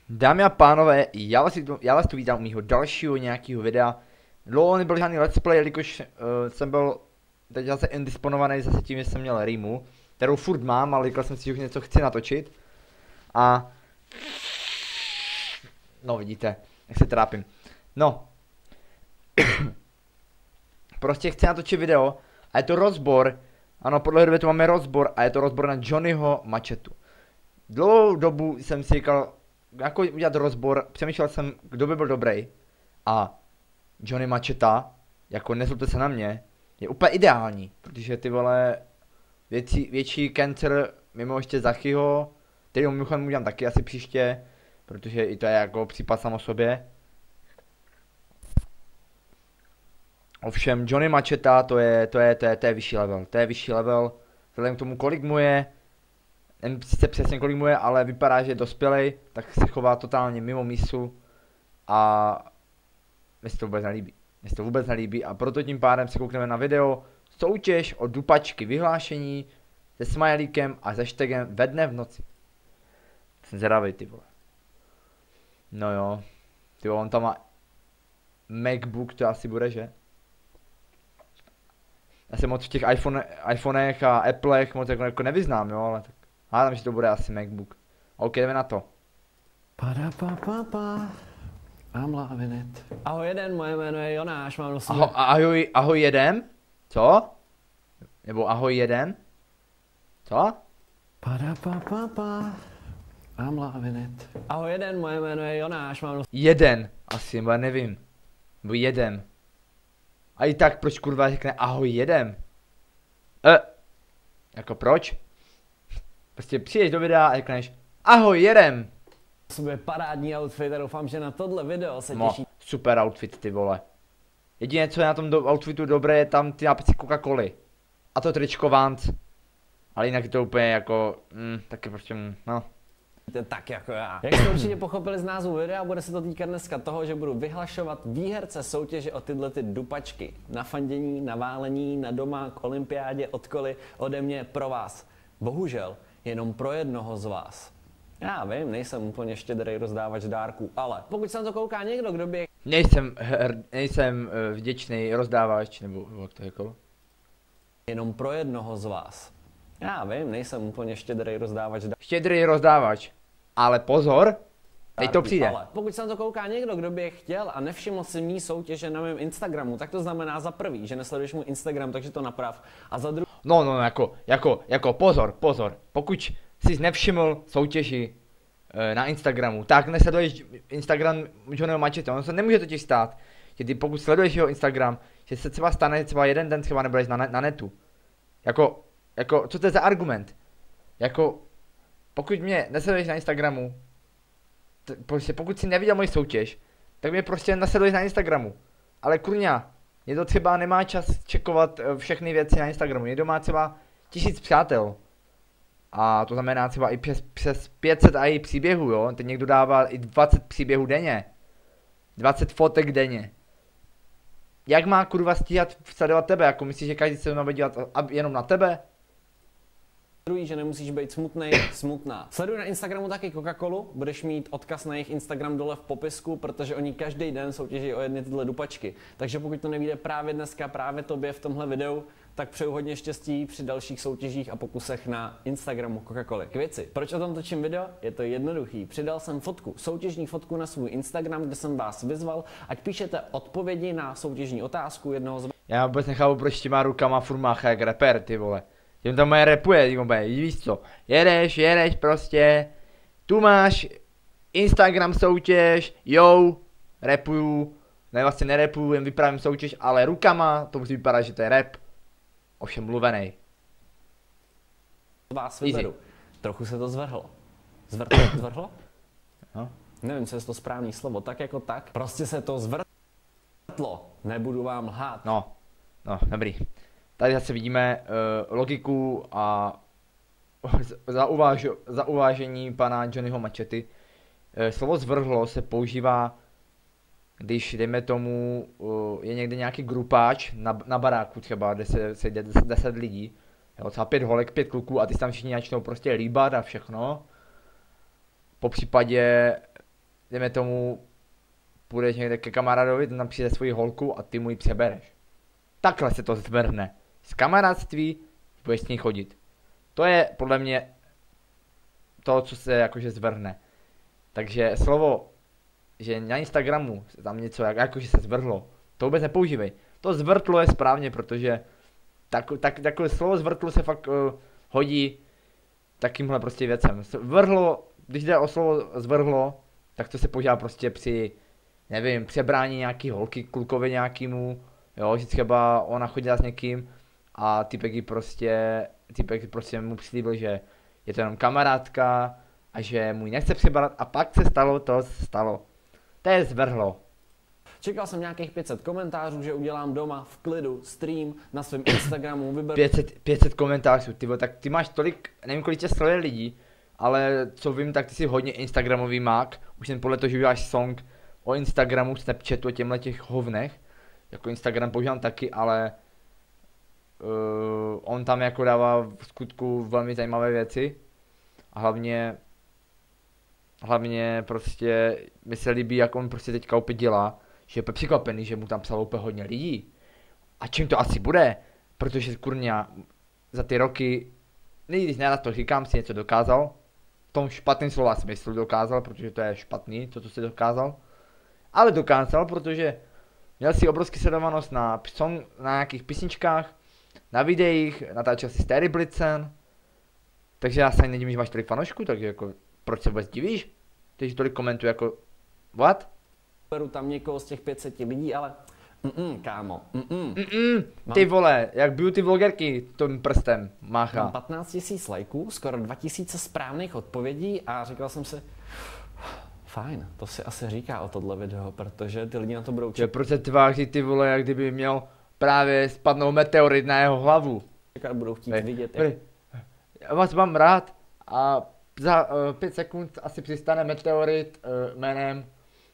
Dámy a pánové, já vás tu vítám u mýho dalšího nějakého videa. Dlouho nebyl žádný let's play, jelikož jsem byl teď zase indisponovaný zase tím, že jsem měl Rimu, kterou furt mám, ale říkal jsem si, že už něco chci natočit. A no vidíte, jak se trápím. No. Prostě chci natočit video a je to rozbor. Ano, podle hry tu máme rozbor a je to rozbor na Johnnyho Machetu. Dlouhou dobu jsem si říkal, jako udělat rozbor, přemýšlel jsem, kdo by byl dobrý. A Johnny Macheta, jako nezlobte se na mě, je úplně ideální, protože ty vole větší cancer, mimo ještě Zachyho, který mimochodem udělám taky asi příště, protože i to je jako případ sam o sobě. Ovšem Johnny Macheta, to je vyšší level, to je vyšší level, vzhledem k tomu, kolik mu je, nevím sice přesně kolik mu je, ale vypadá, že je dospělej, tak se chová totálně mimo mísu a mně se to vůbec nelíbí. Mně se to vůbec nelíbí a proto tím pádem se koukneme na video soutěž o dupačky vyhlášení se smajlíkem a se hashtagem ve dne v noci. Jsem zvědavej, ty vole. No jo, ty vole, on tam má MacBook, to asi bude, že? Já se moc v těch iPhonech a Applech moc jako nevyznám, jo, ale tak hádám, že to bude asi MacBook. OK, jdeme na to. I'm loving it. Ahoj jeden, moje jméno je Jonáš, mám nosím... Ahoj jedem? Co? Nebo ahoj jeden? Co? I'm loving it. Ahoj jeden, moje jméno je Jonáš, mám nosím... Jeden, asi, nebo nevím. Nebo jedem. A i tak proč kurva řekne ahoj jedem? Jako proč? Prostě přijdeš do videa a řekneš ahoj jedem. Sobě parádní outfit a doufám, že na tohle video se No, těší. super outfit, ty vole. Jediné, co je na tom outfitu dobré, je tam ty nápisy Coca-Coly. A to tričko Vans. Ale jinak je to úplně jako, taky prostě, no. Tak jako já. Jak jste určitě pochopili z názvu videa, bude se to týkat dneska toho, že budu vyhlašovat výherce soutěže o tyhle ty dupačky. Na fandění, na válení, na doma, k olympiádě, odkoli, ode mě pro vás. Bohužel, jenom pro jednoho z vás. Já vím, nejsem úplně štědrý rozdávač dárků, ale pokud se na to kouká někdo, kdo by... Nejsem vděčný rozdávač, nebo jak to jako? Jenom pro jednoho z vás. Já vím, nejsem úplně štědrý rozdávač dárků. Štědrý rozdávač. Ale pozor, teď to přijde. Ale pokud se na to kouká někdo, kdo by je chtěl a nevšiml si mý soutěže na mém Instagramu, tak to znamená za prvý, že nesleduješ můj Instagram, takže to naprav. A za druhý... No, jako pozor. Pokud jsi nevšiml soutěži na Instagramu, tak nesleduješ Instagram Johnnyho Macheta. On se nemůže totiž stát, že ty pokud sleduješ jeho Instagram, že se třeba stane, třeba jeden den třeba nebudeš na netu. Jako, co to je za argument? Jako, pokud mě nesleduješ na Instagramu, prostě pokud jsi neviděl moji soutěž, tak mě prostě nesleduješ na Instagramu. Ale kurňa, někdo třeba nemá čas čekovat všechny věci na Instagramu, někdo má třeba 1000 přátel. A to znamená třeba i přes 500 AI příběhů, jo, teď někdo dává i 20 příběhů denně. 20 fotek denně. Jak má kurva stíhat sledovat tebe, jako myslíš, že každý se má dělat jenom na tebe? Druhý, že nemusíš být smutná. Sleduj na Instagramu taky Coca-Colu, budeš mít odkaz na jejich Instagram dole v popisku, protože oni každý den soutěží o jedny tyhle dupačky. Takže pokud to nevyjde právě dneska, právě tobě v tomhle videu, tak přeju hodně štěstí při dalších soutěžích a pokusech na Instagramu Coca-Coly. K věci. Proč o tom točím video? Je to jednoduchý. Přidal jsem soutěžní fotku na svůj Instagram, kde jsem vás vyzval, ať píšete odpovědi na soutěžní otázku jednoho z vás. Já vůbec nechápu, proč těma rukama furt mácha jak rapper, ty vole. Tím tam moje rapuje, ty vole, víš co, jedeš prostě, tu máš Instagram soutěž, rapuju, ne vlastně nerapuju, jen vyprávím soutěž, ale rukama, to musí vypadat, že to je rap, ovšem mluvenej. Vás vyberu. Trochu se to zvrhlo. Zvrhlo? No. Nevím, co je to správný slovo, tak jako tak. Prostě se to zvrtlo. Nebudu vám lhát. No, dobrý. Tady zase vidíme logiku a zauvážení pana Johnnyho Machety. Slovo zvrhlo se používá, když dejme tomu je někde nějaký grupáč na baráku třeba, kde se sejde 10 lidí, jo, třeba 5 holek, 5 kluků a ty tam všichni začnou prostě líbat a všechno. Po případě dejme tomu, půjdeš někde ke kamarádovi, ten tam přijde svoji holku a ty mu ji přebereš. Takhle se to zvrhne. Z kamarádství budeš s ní chodit. To je podle mě to, co se jakože zvrhne. Takže slovo, že na Instagramu tam něco jakože se zvrhlo, to vůbec nepoužívej. To zvrtlo je správně, protože takové slovo zvrtlo se fakt hodí takýmhle prostě věcem. Vrhlo, když jde o slovo zvrhlo, tak to se používá prostě při, nevím, přebrání nějaký holky klukovi nějakýmu, jo, že třeba ona chodila s někým a typek prostě mu přislíbil, že je to jenom kamarádka a že mu ji nechce přebrat a pak se stalo to, co se stalo. To je zvrhlo. Čekal jsem nějakých 500 komentářů, že udělám doma v klidu stream na svém Instagramu, 500 komentářů, ty tak ty máš tolik, nevím kolik tě sleduje lidí, ale co vím, tak ty jsi hodně instagramový mák, už jen podle toho, že uděláš song o Instagramu, Snapchatu a těmhle těch hovnech, jako Instagram používám taky, ale on tam jako dává v skutku velmi zajímavé věci a hlavně prostě mi se líbí, jak on prostě teďka opět dělá, že je překvapený, že mu tam psalo úplně hodně lidí. A čím to asi bude? Protože kurňa za ty roky, když nerad to říkám, si něco dokázal. V tom špatném slova smyslu dokázal, protože to je špatný, to, co si dokázal. Ale dokázal, protože měl si obrovský sledovanost na nějakých písničkách, na videích, natáčel si Starý Blitzen. Takže já se ani nedivím, že máš tolik fanoušků, takže jako, proč se vůbec divíš? Když tolik komentuje jako, what? Beru tam někoho z těch 500 lidí, ale kámo, Ty vole, jak beauty vlogerky tím prstem máchá. Mám 15 000 lajků, skoro 2000 správných odpovědí a říkal jsem si, fajn, to si asi říká o tohle video, protože ty lidi na to budou čekat. Proč se tváří ty vole, jak kdyby měl právě spadnout meteorit na jeho hlavu. Budou chtít vidět. Já vás mám rád a za 5 sekund asi přistane meteorit jménem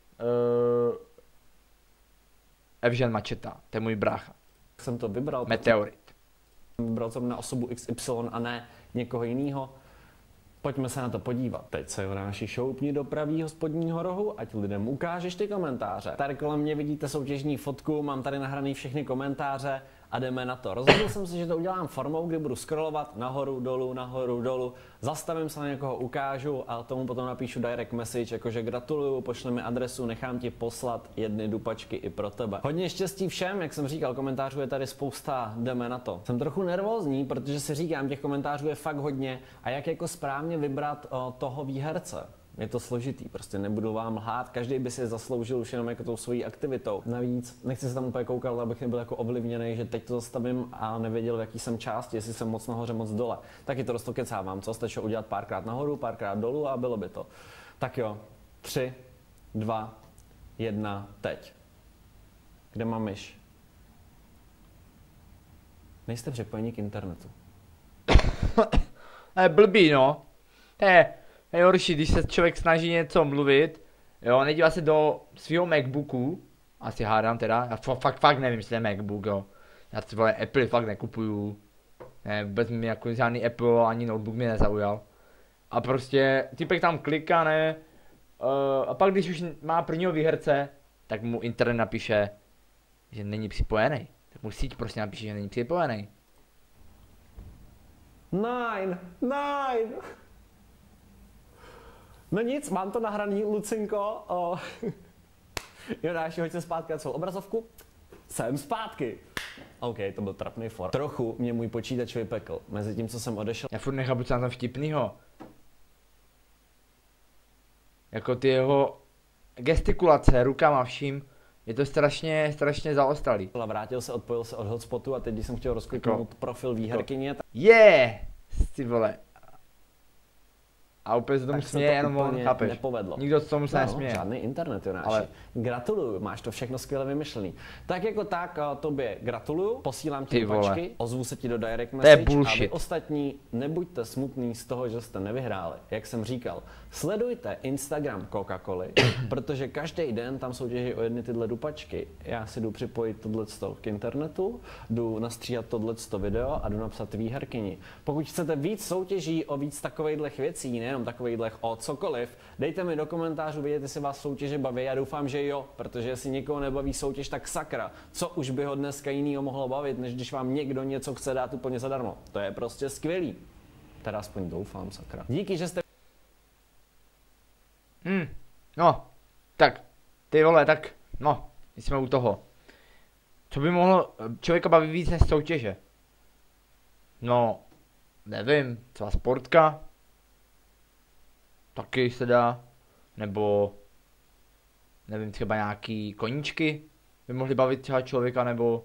Evžen Mačeta, to je můj brácha. Jsem to vybral. Meteorit. Vybral jsem na osobu XY a ne někoho jiného. Pojďme se na to podívat. Teď se Jonáši šoupni do pravýho spodního rohu, ať lidem ukážeš ty komentáře. Tady kolem mě vidíte soutěžní fotku, mám tady nahraný všechny komentáře a jdeme na to. Rozhodl jsem se, že to udělám formou, kdy budu scrollovat nahoru, dolů, zastavím se na někoho, ukážu a tomu potom napíšu direct message, jakože gratuluju, pošli mi adresu, nechám ti poslat 1 dupačky i pro tebe. Hodně štěstí všem, jak jsem říkal, komentářů je tady spousta, jdeme na to. Jsem trochu nervózní, protože si říkám, těch komentářů je fakt hodně a jak jako správně vybrat toho výherce. Je to složitý, prostě nebudu vám lhát, každý by si zasloužil už jenom jako tou svojí aktivitou. Navíc nechci se tam úplně koukat, abych nebyl jako ovlivněný, že teď to zastavím a nevěděl, v jaký jsem části, jestli jsem moc nahoře, moc dole. Taky to dost kecávám, co? Stačilo udělat párkrát nahoru, párkrát dolů a bylo by to. Tak jo, 3, 2, 1, teď. Kde mám myš? Nejste připojení k internetu. Blbý no. Je horší, když se člověk snaží něco mluvit, jo, nedívá se do svého MacBooku, asi hádám teda, já fakt nevím, jestli je MacBook, jo. Já si vole Apple fakt nekupuju, ne, vůbec mi jako žádný Apple ani notebook mě nezaujal. A prostě typek tam kliká, ne, a pak když už má prvního výherce, tak mu internet napíše, že není připojený. Tak mu síť prostě napíše, že není připojený. Nine. No nic, mám to nahraný, Lucinko. Jonáši, hoď se zpátky na celou obrazovku. Jsem zpátky. OK, to byl trapný for. Trochu mě můj počítač vypekl. Mezi tím, co jsem odešel. Já furt nechápu, co tam vtipnýho. Jako ty jeho gestikulace, rukama, vším. Je to strašně zaostalý. Vrátil se, odpojil se od hotspotu a teď, když jsem chtěl rozkliknout profil výherkyně, Ty vole. A úplně se tomu směje, jenom on, chápeš? Nepovedlo. Nikdo se tomu se nesměje. Žádný internet, Jonáši. Ale gratuluju, máš to všechno skvěle vymyšlený. Tak jako tak, tobě gratuluju, posílám ti dupačky, ozvu se ti do direct message a vy ostatní nebuďte smutný z toho, že jste nevyhráli. Jak jsem říkal, sledujte Instagram Coca-Coly, protože každý den tam soutěží o 1 tyhle dupačky. Já si jdu připojit tohleto k internetu, jdu nastříhat tohleto video a jdu napsat výherkyni. Pokud chcete víc soutěží o víc takovejhlech věcí, nejenom nejenom takovejhlech o cokoliv. Dejte mi do komentářů vědět, jestli vás soutěže baví, já doufám, že jo, protože jestli někoho nebaví soutěž, tak sakra, co už by ho dneska jinýho mohlo bavit, než když vám někdo něco chce dát úplně zadarmo. To je prostě skvělý. Teda aspoň doufám, sakra. Díky, že jste... No, tak, ty vole, tak, no, jsme u toho. Co by mohlo člověka bavit víc než soutěže? No, nevím, třeba sportka, taky se dá, nebo, nevím, třeba nějaký koníčky by mohly bavit třeba člověka, nebo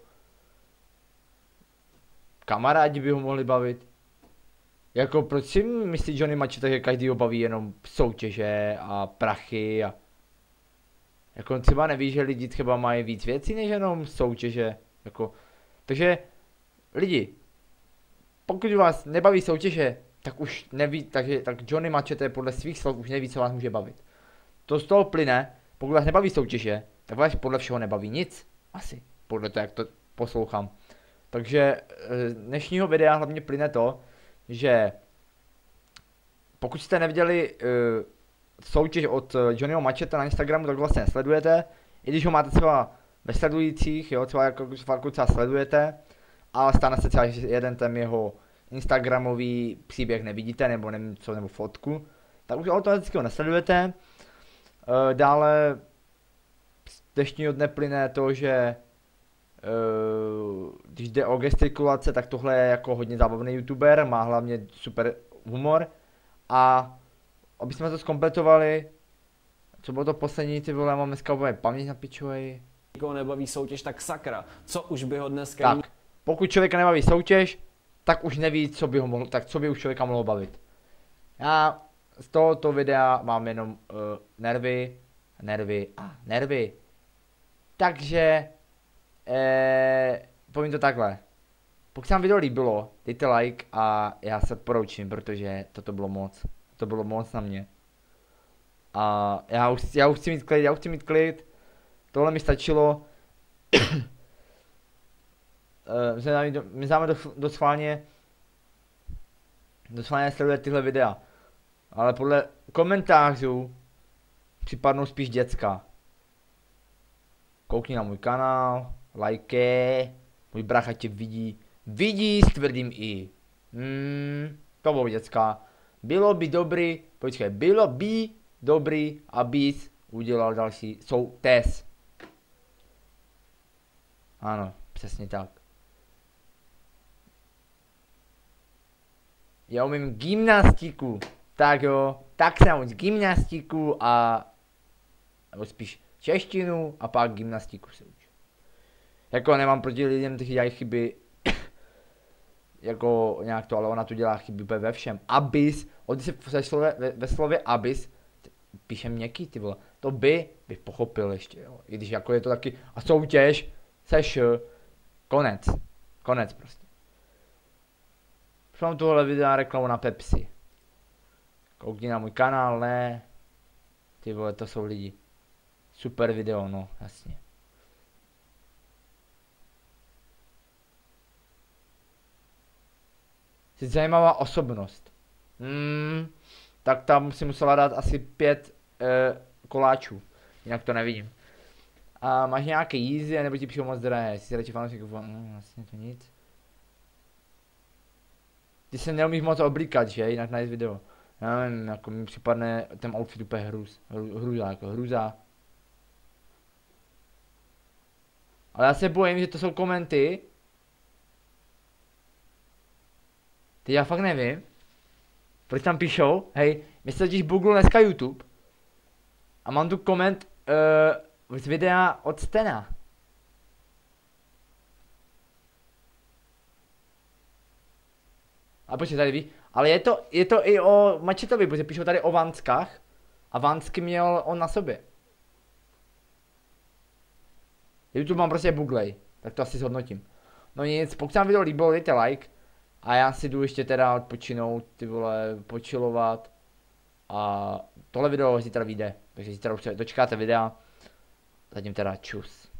kamarádi by ho mohli bavit. Jako proč si myslí Johnny Machete, že každý ho baví jenom soutěže a prachy a... Jako on třeba neví, že lidi třeba mají víc věcí než jenom soutěže, jako... Takže, lidi, pokud vás nebaví soutěže, tak už neví, tak Johnny Machete podle svých slov už neví, co vás může bavit. To z toho plyne, pokud vás nebaví soutěže, tak vás podle všeho nebaví nic, asi, podle toho, jak to poslouchám. Takže z dnešního videa hlavně plyne to, že pokud jste neviděli soutěž od Johnnyho Macheta na Instagramu, tak vlastně nesledujete. I když ho máte třeba ve sledujících, jo, třeba jako třeba sledujete, ale stane se třeba, že jeden ten jeho instagramový příběh nevidíte, nebo nevím co, nebo fotku, tak už automaticky ho nesledujete. Dále z dnešního dne plyne to, že když jde o gestikulace, tak tohle je jako hodně zábavný youtuber, má hlavně super humor. A aby jsme to zkompletovali, co bylo to poslední, ty vole, mám dneska úplně paměť na pičovej. Někoho nebaví soutěž, tak sakra, co už by ho dneska... Tak, pokud člověka nebaví soutěž, tak už neví, co by ho mohlo, tak co by už člověka mohlo bavit. Já z tohoto videa mám jenom nervy. Takže, povím to takhle. Pokud se vám video líbilo, dejte like a já se odporoučím, protože toto bylo moc. To bylo moc na mě. A já už chci mít klid, tohle mi stačilo. My záme do schválně sledovat tyhle videa. Ale podle komentářů připadnou spíš děcka. Koukni na můj kanál, like, můj brácha tě vidí s tvrdým i. To bylo děcka. Bylo by dobrý, abys udělal další soutěž. Ano, přesně tak. Já umím gymnastiku. Tak jo, tak se nauč gymnastiku a... nebo spíš češtinu a pak gymnastiku se uč. Jako nemám proti lidem, kteří dělají chyby. Jako nějak to, ale ona tu dělá chyby ve všem. Abys, ve slově abys, píšem měkký, ty vole. To bych pochopil ještě, jo. I když jako je to taky, a soutěž, seš, konec prostě. Mám tohle videa reklamu na Pepsi. Koukni na můj kanál, ne. Ty vole, to jsou lidi. Super video, no, jasně. Jsi zajímavá osobnost. Tak tam si musela dát asi 5 koláčů. Jinak to nevidím. A máš nějaké jízdy, nebo ti přijde moc drahé? Jsi radši fanoušek, vlastně to nic. Ty se neumíš moc oblíkat, že? Jinak najít video. Já nevím, jako mi připadne ten outfit úplně hruza. Ale já se bojím, že to jsou komenty. Teď já fakt nevím. Proč tam píšou? Hej, my se totiž googlil dneska YouTube. A mám tu koment z videa od Stena. A počkej, tady ví. Ale je to i o Machetovi, protože píšou tady o Vanskách. A Vansky měl on na sobě. YouTube mám prostě buglej. Tak to asi zhodnotím. No nic, pokud se vám video líbilo, dejte like. A já si jdu ještě teda odpočinout, ty vole, počilovat. A tohle video zítra vyjde. Takže zítra už dočkáte videa. Zatím teda čus.